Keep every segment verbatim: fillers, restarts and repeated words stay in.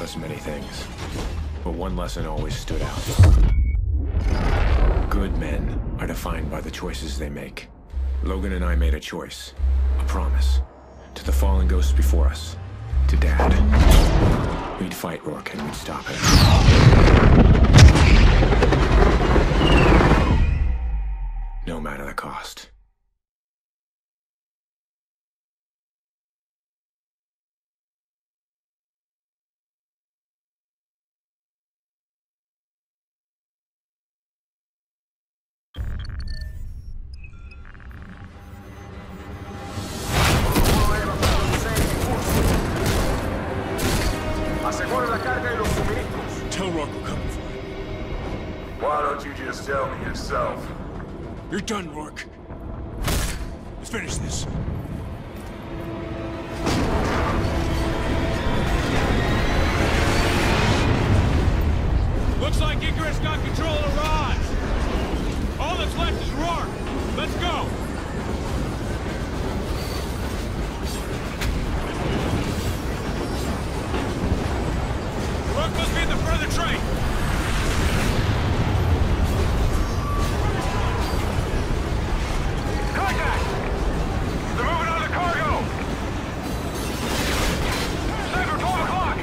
us many things, but one lesson always stood out. Good men are defined by the choices they make. Logan and I made a choice, a promise, to the fallen ghosts before us, to Dad. We'd fight Rourke and we'd stop him. No matter the cost. Tell Rourke we're coming for him. Why don't you just tell me yourself? You're done, Rourke. Let's finish this. Looks like Icarus got control of the rods. All that's left is Rourke. Let's go. Rourke must be in the further train. Contact! They're moving on the cargo! Sniper, twelve o'clock!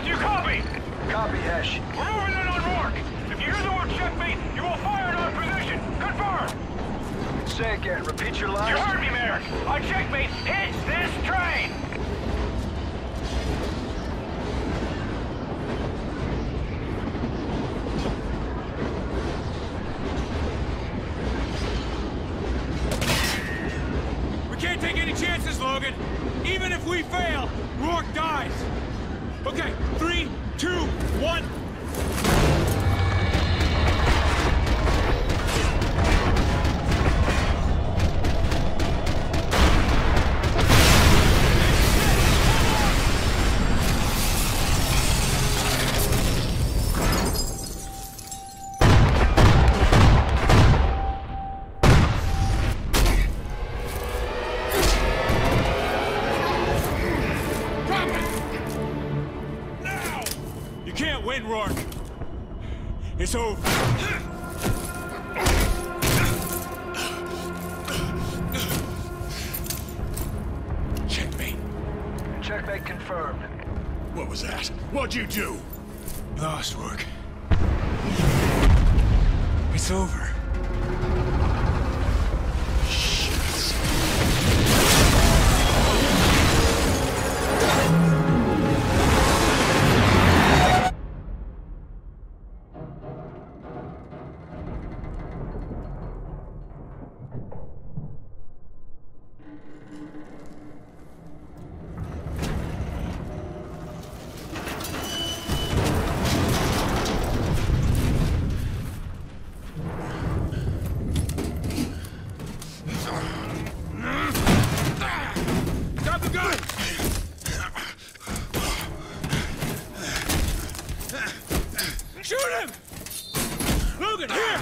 Do you copy? Copy, Hesh. We're moving in on Rourke. If you hear the word checkmate, you will fire in our position. Confirm. Say again. Repeat your lines. You heard me, Merrick. Our checkmate hits this train. We can't take any chances, Logan. Even if we fail, Rourke dies. Okay, three, two, one. Rourke. It's over. Checkmate. Checkmate confirmed. What was that? What'd you do? Lost, Rourke. It's over. Shoot him! Logan, here!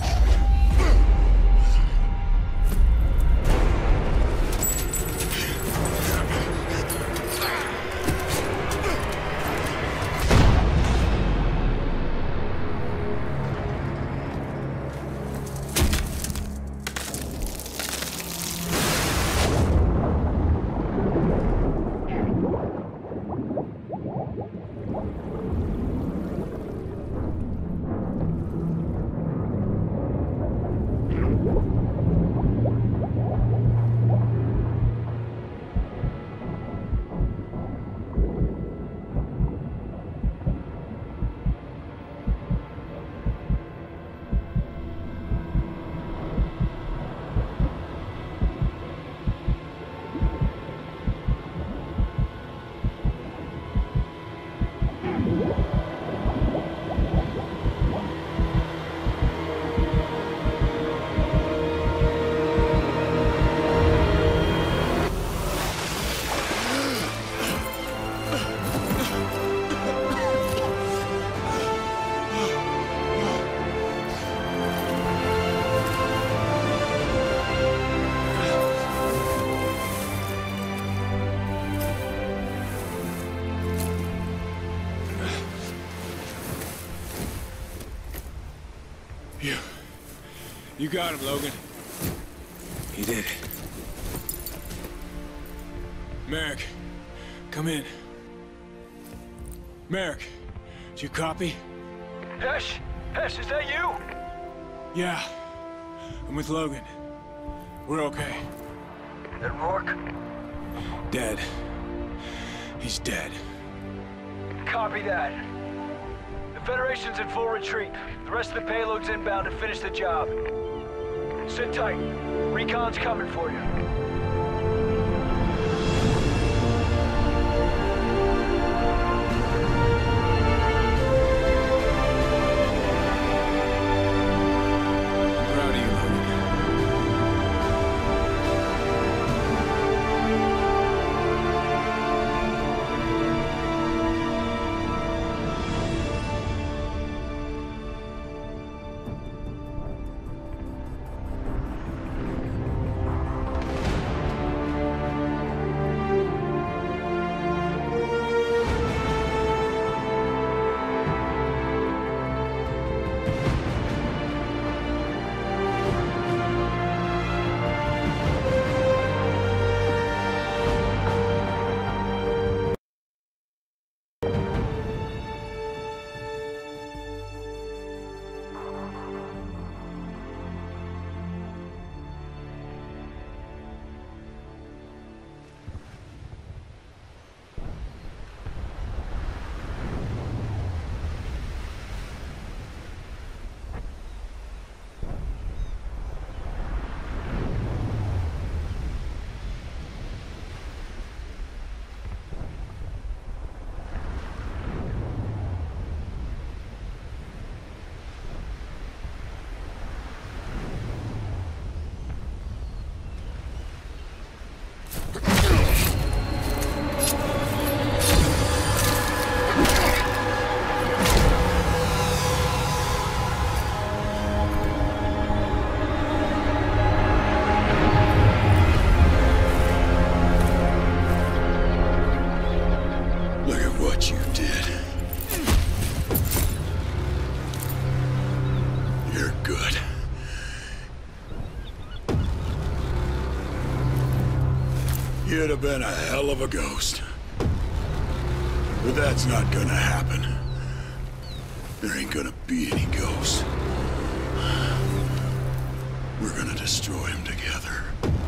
You... You got him, Logan. He did. Merrick, come in. Merrick, did you copy? Hesh! Hesh, is that you? Yeah. I'm with Logan. We're okay. And Rourke? Dead. He's dead. Copy that. The Federation's in full retreat. The rest of the payload's inbound to finish the job. Sit tight. Recon's coming for you. You'd have been a hell of a ghost. But that's not gonna happen. There ain't gonna be any ghosts. We're gonna destroy him together.